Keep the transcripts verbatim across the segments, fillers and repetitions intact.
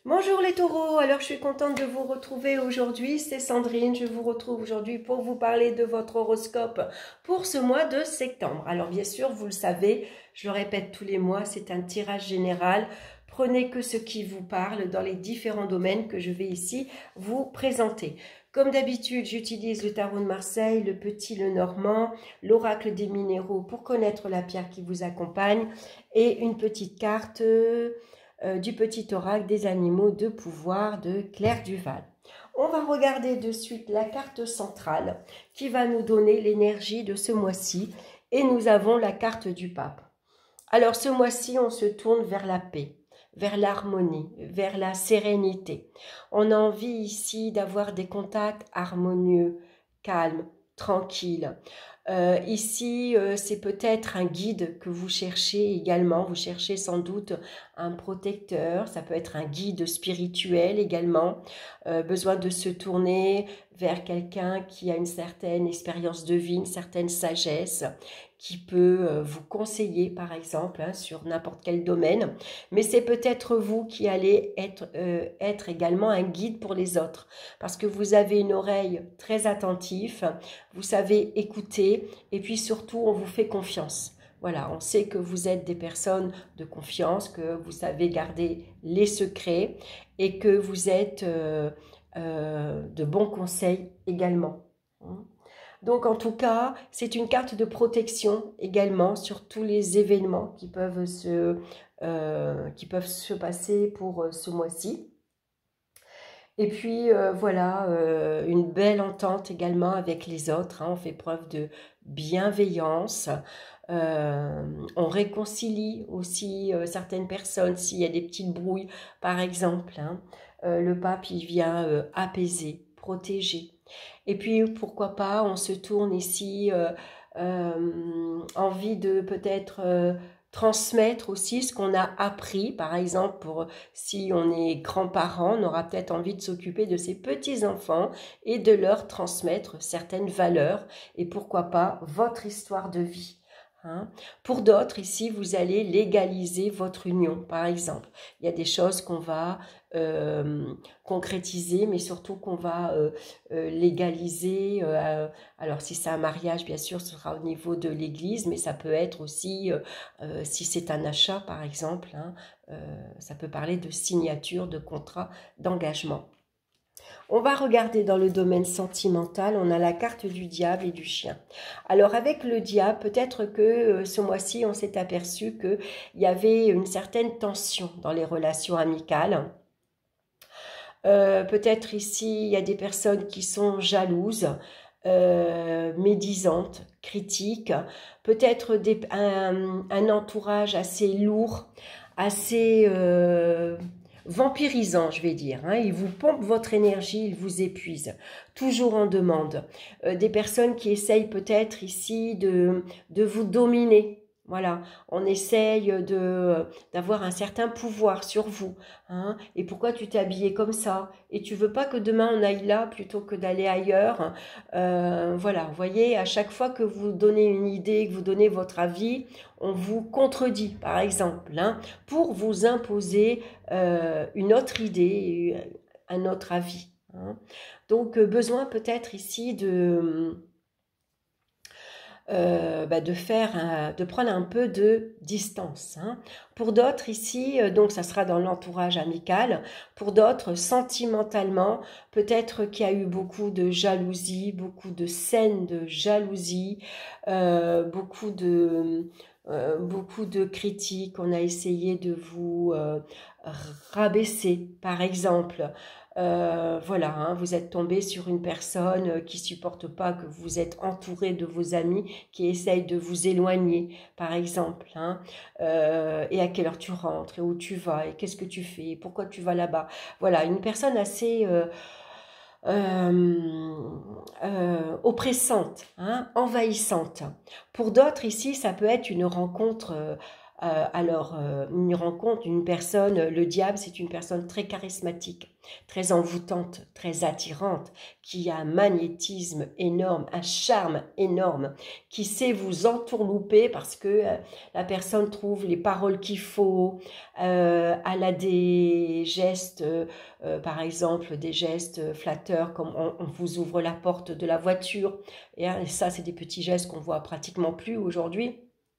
Bonjour les taureaux, alors je suis contente de vous retrouver aujourd'hui, c'est Sandrine, je vous retrouve aujourd'hui pour vous parler de votre horoscope pour ce mois de septembre. Alors bien sûr, vous le savez, je le répète tous les mois, c'est un tirage général, prenez que ce qui vous parle dans les différents domaines que je vais ici vous présenter. Comme d'habitude, j'utilise le tarot de Marseille, le petit, le normand, l'oracle des minéraux pour connaître la pierre qui vous accompagne et une petite carte... Euh, du petit oracle des animaux de pouvoir de Claire Duval. On va regarder de suite la carte centrale qui va nous donner l'énergie de ce mois-ci et nous avons la carte du pape. Alors ce mois-ci, on se tourne vers la paix, vers l'harmonie, vers la sérénité. On a envie ici d'avoir des contacts harmonieux, calmes, tranquilles. Euh, ici, euh, c'est peut-être un guide que vous cherchez également. Vous cherchez sans doute un protecteur. Ça peut être un guide spirituel également. Euh, besoin de se tourner vers quelqu'un qui a une certaine expérience de vie, une certaine sagesse, qui peut euh, vous conseiller, par exemple, hein, sur n'importe quel domaine. Mais c'est peut-être vous qui allez être, euh, être également un guide pour les autres. Parce que vous avez une oreille très attentive, vous savez écouter, et puis surtout, on vous fait confiance. Voilà, on sait que vous êtes des personnes de confiance, que vous savez garder les secrets et que vous êtes euh, euh, de bons conseils également. Donc en tout cas, c'est une carte de protection également sur tous les événements qui peuvent se, euh, qui peuvent se passer pour euh, ce mois-ci. Et puis euh, voilà, euh, une belle entente également avec les autres, hein. On fait preuve de bienveillance. Euh, on réconcilie aussi euh, certaines personnes s'il y a des petites brouilles, par exemple. Hein. Euh, le pape, il vient euh, apaiser, protéger. Et puis, pourquoi pas, on se tourne ici, euh, euh, envie de peut-être euh, transmettre aussi ce qu'on a appris. Par exemple, pour, si on est grands-parents, on aura peut-être envie de s'occuper de ses petits-enfants et de leur transmettre certaines valeurs. Et pourquoi pas, votre histoire de vie. Hein. Pour d'autres, ici, vous allez légaliser votre union, par exemple. Il y a des choses qu'on va euh, concrétiser, mais surtout qu'on va euh, euh, légaliser. Euh, alors, si c'est un mariage, bien sûr, ce sera au niveau de l'église, mais ça peut être aussi, euh, euh, si c'est un achat, par exemple, hein, euh, ça peut parler de signature, de contrat, d'engagement. On va regarder dans le domaine sentimental, on a la carte du diable et du chien. Alors avec le diable, peut-être que euh, ce mois-ci, on s'est aperçu qu'il y avait une certaine tension dans les relations amicales. Euh, peut-être ici, il y a des personnes qui sont jalouses, euh, médisantes, critiques. Peut-être un, un entourage assez lourd, assez... Euh, vampirisant, je vais dire. Hein. Il vous pompe votre énergie, il vous épuise. Toujours en demande. Euh, des personnes qui essayent peut-être ici de, de vous dominer. Voilà, on essaye de d'avoir un certain pouvoir sur vous. Hein. Et pourquoi tu t'es habillé comme ça? Et tu veux pas que demain on aille là plutôt que d'aller ailleurs? euh, Voilà, vous voyez, à chaque fois que vous donnez une idée, que vous donnez votre avis, on vous contredit, par exemple, hein, pour vous imposer euh, une autre idée, un autre avis. Hein. Donc, euh, besoin peut-être ici de... Euh, bah de faire, un, de prendre un peu de distance. Hein. Pour d'autres ici, euh, donc ça sera dans l'entourage amical. Pour d'autres, sentimentalement, peut-être qu'il y a eu beaucoup de jalousie, beaucoup de scènes de jalousie, euh, beaucoup de euh, beaucoup de critiques. On a essayé de vous euh, rabaisser, par exemple. Euh, voilà, hein, vous êtes tombé sur une personne qui supporte pas que vous êtes entouré de vos amis, qui essayent de vous éloigner, par exemple. Hein, euh, et à quelle heure tu rentres, et où tu vas, et qu'est-ce que tu fais, et pourquoi tu vas là-bas. Voilà, une personne assez... Euh, euh, euh, oppressante, hein, envahissante. Pour d'autres ici, ça peut être une rencontre euh, Euh, alors, euh, une rencontre, une personne, le diable, c'est une personne très charismatique, très envoûtante, très attirante, qui a un magnétisme énorme, un charme énorme, qui sait vous entourlouper parce que euh, la personne trouve les paroles qu'il faut, euh, elle a des gestes, euh, par exemple, des gestes flatteurs, comme on, on vous ouvre la porte de la voiture, et, hein, et ça, c'est des petits gestes qu'on voit pratiquement plus aujourd'hui.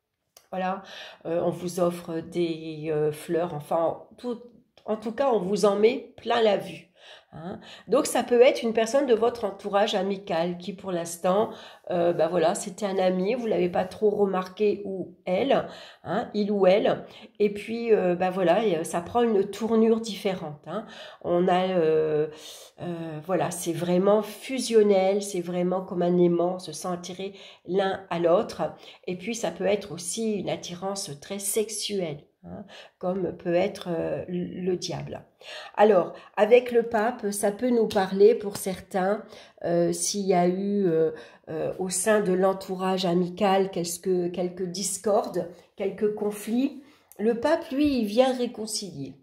Voilà, euh, on vous offre des euh, fleurs, enfin, tout, en tout cas, on vous en met plein la vue. Hein. Donc, ça peut être une personne de votre entourage amical qui, pour l'instant, euh, ben voilà, c'était un ami, vous l'avez pas trop remarqué, ou elle, hein, il ou elle. Et puis, euh, ben voilà, ça prend une tournure différente. Hein. On a, euh, euh, voilà, c'est vraiment fusionnel, c'est vraiment comme un aimant, on se sent attiré l'un à l'autre. Et puis, ça peut être aussi une attirance très sexuelle. Hein, comme peut être euh, le diable. Alors, avec le pape, ça peut nous parler pour certains, euh, s'il y a eu euh, euh, au sein de l'entourage amical quelques, quelques discordes, quelques conflits. Le pape, lui, il vient réconcilier.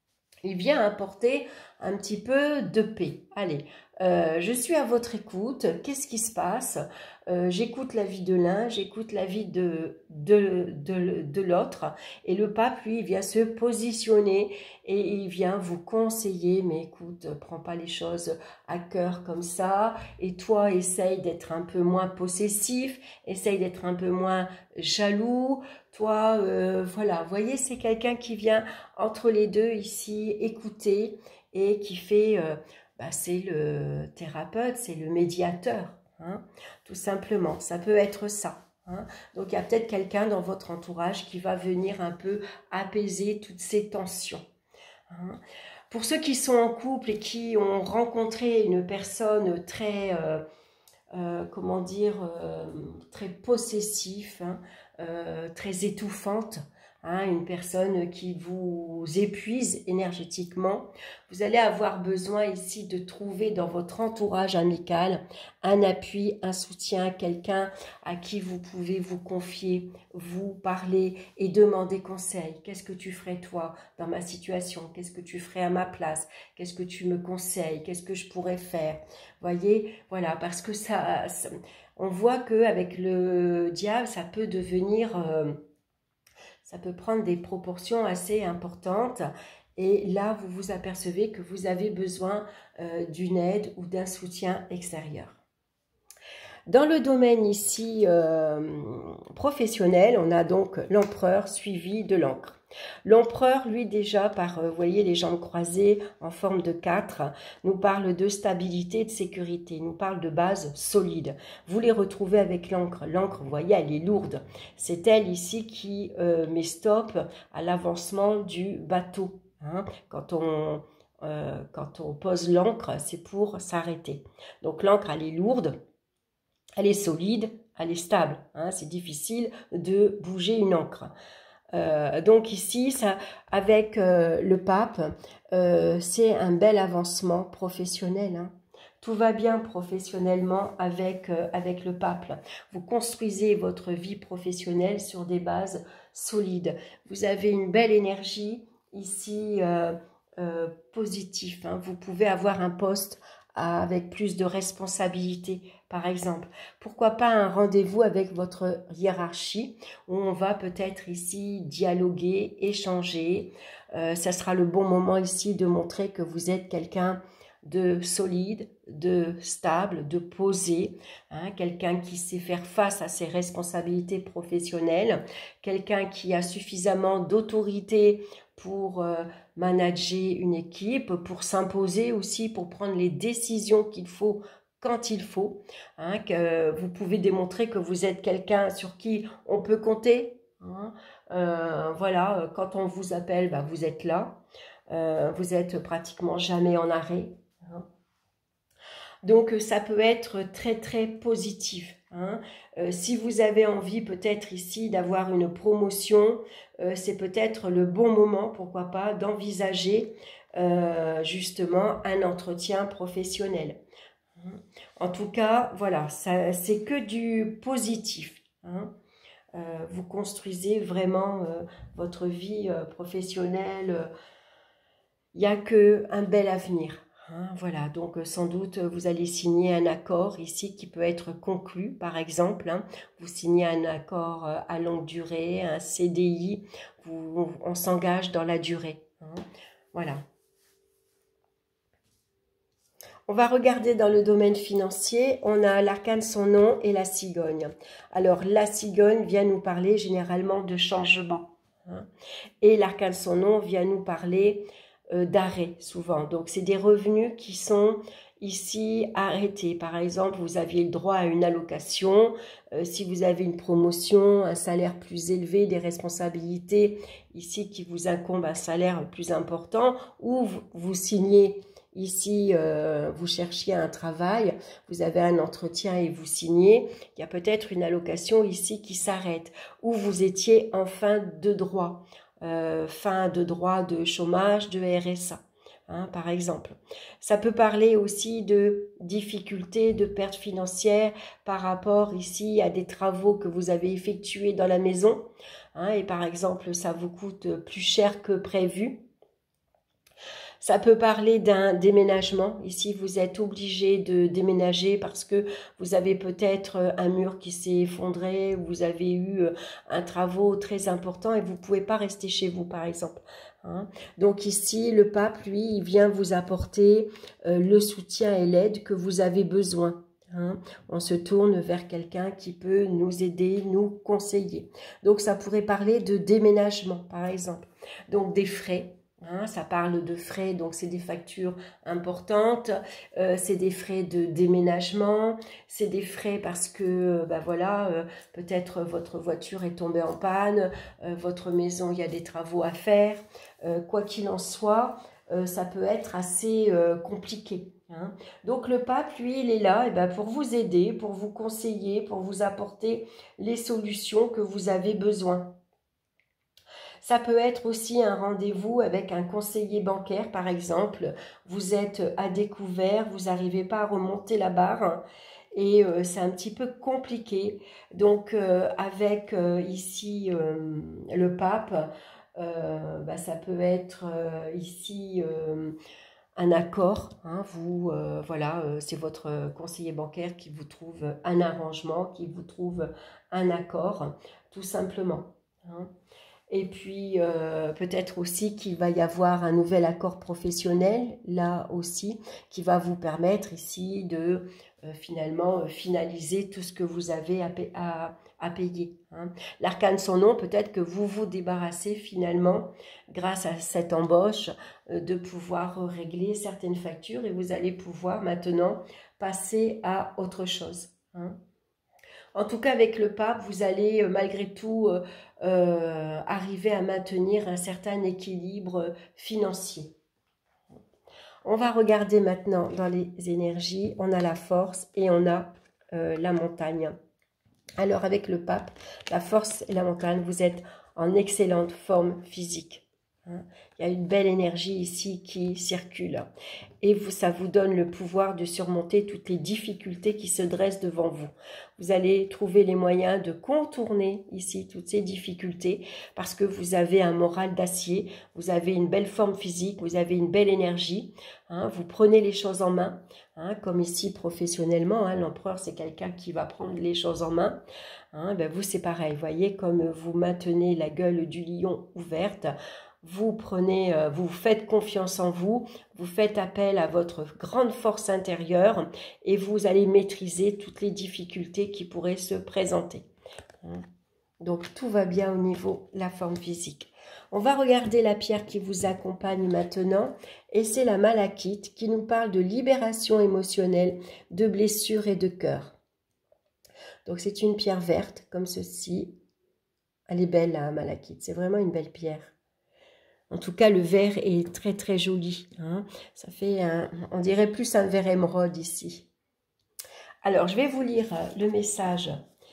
Il vient apporter un petit peu de paix. Allez, euh, je suis à votre écoute. Qu'est-ce qui se passe? euh, J'écoute la vie de l'un, j'écoute la vie de, de, de, de l'autre. Et le pape, lui, il vient se positionner et il vient vous conseiller. Mais écoute, prends pas les choses à cœur comme ça. Et toi, essaye d'être un peu moins possessif, essaye d'être un peu moins jaloux. Toi, euh, voilà, vous voyez, c'est quelqu'un qui vient entre les deux ici, écouter et qui fait, euh, bah, c'est le thérapeute, c'est le médiateur, hein, tout simplement. Ça peut être ça. Hein. Donc, il y a peut-être quelqu'un dans votre entourage qui va venir un peu apaiser toutes ces tensions. Hein. Pour ceux qui sont en couple et qui ont rencontré une personne très... Euh, Euh, comment dire, euh, très possessif, hein, euh, très étouffante, hein, une personne qui vous épuise énergétiquement. Vous allez avoir besoin ici de trouver dans votre entourage amical un appui, un soutien, quelqu'un à qui vous pouvez vous confier, vous parler et demander conseil. Qu'est-ce que tu ferais toi dans ma situation? Qu'est-ce que tu ferais à ma place? Qu'est-ce que tu me conseilles? Qu'est-ce que je pourrais faire? Voyez, voilà, parce que ça, ça on voit qu'avec le diable, ça peut devenir, euh, ça peut prendre des proportions assez importantes. Et là, vous vous apercevez que vous avez besoin euh, d'une aide ou d'un soutien extérieur. Dans le domaine ici euh, professionnel, on a donc l'empereur suivi de l'encre. L'empereur, lui, déjà, par, vous voyez, les jambes croisées en forme de quatre, nous parle de stabilité et de sécurité, nous parle de base solide. Vous les retrouvez avec l'encre. L'encre, vous voyez, elle est lourde. C'est elle ici qui euh, met stop à l'avancement du bateau. Hein. Quand on... Euh, quand on pose l'encre, c'est pour s'arrêter. Donc l'encre, elle est lourde, elle est solide, elle est stable. Hein. C'est difficile de bouger une encre. Euh, donc ici, ça, avec euh, le pape, euh, c'est un bel avancement professionnel. Hein. Tout va bien professionnellement avec, euh, avec le pape. Vous construisez votre vie professionnelle sur des bases solides. Vous avez une belle énergie ici euh, euh, positive. Hein. Vous pouvez avoir un poste avec plus de responsabilité, par exemple. Pourquoi pas un rendez-vous avec votre hiérarchie où on va peut-être ici dialoguer, échanger. Euh, ça sera le bon moment ici de montrer que vous êtes quelqu'un de solide, de stable, de posé, hein, quelqu'un qui sait faire face à ses responsabilités professionnelles, quelqu'un qui a suffisamment d'autorité pour euh, manager une équipe, pour s'imposer aussi, pour prendre les décisions qu'il faut quand il faut, hein, que vous pouvez démontrer que vous êtes quelqu'un sur qui on peut compter. Hein, euh, voilà, quand on vous appelle, bah, vous êtes là, euh, vous êtes pratiquement jamais en arrêt. Hein. Donc ça peut être très très positif. Hein. Euh, si vous avez envie peut-être ici d'avoir une promotion, euh, c'est peut-être le bon moment, pourquoi pas, d'envisager euh, justement un entretien professionnel. En tout cas, voilà, c'est que du positif. Hein. euh, vous construisez vraiment euh, votre vie euh, professionnelle. Il n'y a qu'un bel avenir. Hein, voilà, donc euh, sans doute vous allez signer un accord ici qui peut être conclu, par exemple. Hein, vous signez un accord euh, à longue durée, un C D I, vous, on s'engage dans la durée. Hein, voilà. On va regarder dans le domaine financier, on a l'arcane son nom et la cigogne. Alors la cigogne vient nous parler généralement de changement. Hein, et l'arcane son nom vient nous parler euh, d'arrêt souvent. Donc c'est des revenus qui sont ici arrêtés. Par exemple, vous aviez le droit à une allocation. Euh, si vous avez une promotion, un salaire plus élevé, des responsabilités ici qui vous incombent un salaire plus important, ou vous, vous signez... Ici, euh, vous cherchiez un travail, vous avez un entretien et vous signez. Il y a peut-être une allocation ici qui s'arrête. Ou vous étiez en fin de droit, euh, fin de droit de chômage, de R S A, hein, par exemple. Ça peut parler aussi de difficultés, de pertes financières par rapport ici à des travaux que vous avez effectués dans la maison. Hein, et par exemple, ça vous coûte plus cher que prévu. Ça peut parler d'un déménagement. Ici, vous êtes obligé de déménager parce que vous avez peut-être un mur qui s'est effondré, vous avez eu un travaux très important et vous ne pouvez pas rester chez vous, par exemple. Hein. Donc ici, le pape, lui, il vient vous apporter euh, le soutien et l'aide que vous avez besoin. Hein. On se tourne vers quelqu'un qui peut nous aider, nous conseiller. Donc, ça pourrait parler de déménagement, par exemple. Donc, des frais. Hein, ça parle de frais, donc c'est des factures importantes, euh, c'est des frais de déménagement, c'est des frais parce que, bah voilà, euh, peut-être votre voiture est tombée en panne, euh, votre maison, il y a des travaux à faire, euh, quoi qu'il en soit, euh, ça peut être assez euh, compliqué. Hein. Donc le pape, lui, il est là eh ben, pour vous aider, pour vous conseiller, pour vous apporter les solutions que vous avez besoin. Ça peut être aussi un rendez-vous avec un conseiller bancaire, par exemple. Vous êtes à découvert, vous n'arrivez pas à remonter la barre et euh, c'est un petit peu compliqué. Donc, euh, avec euh, ici euh, le pape, euh, bah, ça peut être euh, ici... Euh, un accord, hein, vous, euh, voilà, euh, c'est votre conseiller bancaire qui vous trouve un arrangement, qui vous trouve un accord, tout simplement. Hein. Et puis, euh, peut-être aussi qu'il va y avoir un nouvel accord professionnel, là aussi, qui va vous permettre ici de euh, finalement euh, finaliser tout ce que vous avez à, à, à payer. Hein. L'arcane son nom, peut-être que vous vous débarrassez finalement, grâce à cette embauche, euh, de pouvoir régler certaines factures et vous allez pouvoir maintenant passer à autre chose. Hein. En tout cas, avec le pape, vous allez euh, malgré tout euh, euh, arriver à maintenir un certain équilibre financier. On va regarder maintenant dans les énergies. On a la force et on a euh, la montagne. Alors, avec le pape, la force et la montagne, vous êtes en excellente forme physique. Il y a une belle énergie ici qui circule et vous, ça vous donne le pouvoir de surmonter toutes les difficultés qui se dressent devant vous. Vous allez trouver les moyens de contourner ici toutes ces difficultés parce que vous avez un moral d'acier, vous avez une belle forme physique, vous avez une belle énergie, hein, vous prenez les choses en main, hein, comme ici professionnellement, hein, l'empereur c'est quelqu'un qui va prendre les choses en main. Hein, ben vous c'est pareil, vous voyez comme vous maintenez la gueule du lion ouverte. Vous prenez, vous faites confiance en vous, vous faites appel à votre grande force intérieure et vous allez maîtriser toutes les difficultés qui pourraient se présenter. Donc tout va bien au niveau de la forme physique. On va regarder la pierre qui vous accompagne maintenant et c'est la malachite qui nous parle de libération émotionnelle, de blessures et de cœur. Donc c'est une pierre verte comme ceci. Elle est belle la malachite, c'est vraiment une belle pierre. En tout cas, le vert est très très joli. Hein. Ça fait, un, on dirait plus un vert émeraude ici. Alors, je vais vous lire le message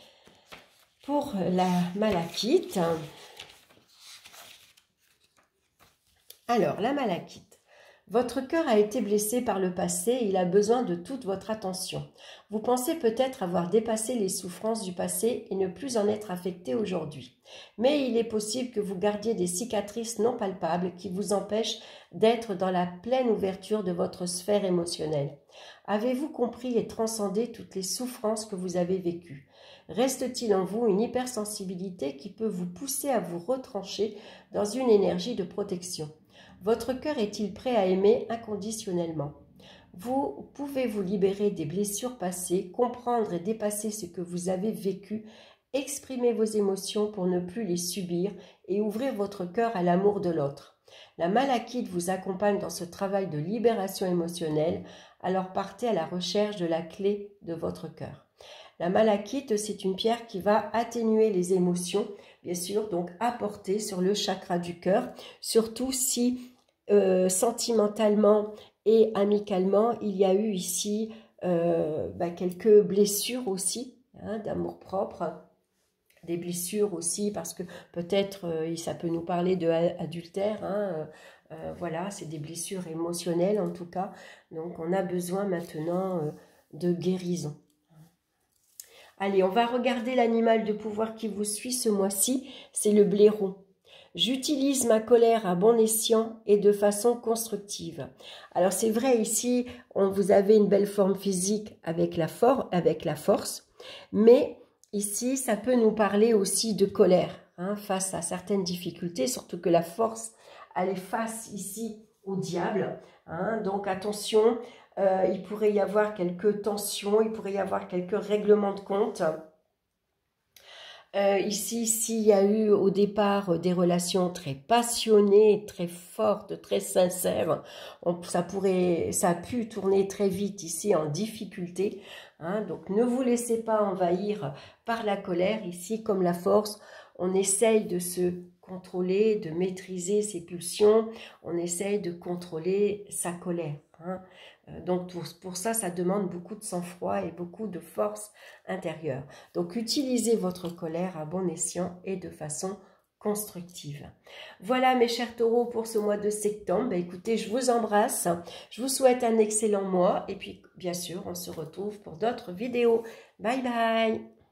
pour la malachite. Alors, la malachite. Votre cœur a été blessé par le passé et il a besoin de toute votre attention. Vous pensez peut-être avoir dépassé les souffrances du passé et ne plus en être affecté aujourd'hui. Mais il est possible que vous gardiez des cicatrices non palpables qui vous empêchent d'être dans la pleine ouverture de votre sphère émotionnelle. Avez-vous compris et transcendé toutes les souffrances que vous avez vécues? Reste-t-il en vous une hypersensibilité qui peut vous pousser à vous retrancher dans une énergie de protection? Votre cœur est-il prêt à aimer inconditionnellement? Vous pouvez vous libérer des blessures passées, comprendre et dépasser ce que vous avez vécu, exprimer vos émotions pour ne plus les subir et ouvrir votre cœur à l'amour de l'autre. La Malachite vous accompagne dans ce travail de libération émotionnelle, alors partez à la recherche de la clé de votre cœur. La Malachite, c'est une pierre qui va atténuer les émotions, bien sûr, donc apporter sur le chakra du cœur, surtout si euh, sentimentalement et amicalement, il y a eu ici euh, bah, quelques blessures aussi, hein, d'amour-propre, des blessures aussi, parce que peut-être euh, ça peut nous parler d'adultère, hein, euh, voilà, c'est des blessures émotionnelles en tout cas, donc on a besoin maintenant euh, de guérison. Allez, on va regarder l'animal de pouvoir qui vous suit ce mois-ci, c'est le blaireau. J'utilise ma colère à bon escient et de façon constructive. Alors c'est vrai, ici, on, vous avez une belle forme physique avec la, for avec la force, mais ici, ça peut nous parler aussi de colère, hein, face à certaines difficultés, surtout que la force, elle est face ici au diable, hein, donc attention, euh, il pourrait y avoir quelques tensions, il pourrait y avoir quelques règlements de compte. Euh, ici, s'il y a eu au départ des relations très passionnées, très fortes, très sincères, on, ça, pourrait, ça a pu tourner très vite ici en difficulté. Hein, donc ne vous laissez pas envahir par la colère. Ici, comme la force, on essaye de se contrôler, de maîtriser ses pulsions, on essaye de contrôler sa colère. Hein. Donc pour, pour ça, ça demande beaucoup de sang-froid et beaucoup de force intérieure. Donc utilisez votre colère à bon escient et de façon constructive. Voilà mes chers taureaux pour ce mois de septembre. Ben, écoutez, je vous embrasse, je vous souhaite un excellent mois et puis bien sûr, on se retrouve pour d'autres vidéos. Bye bye!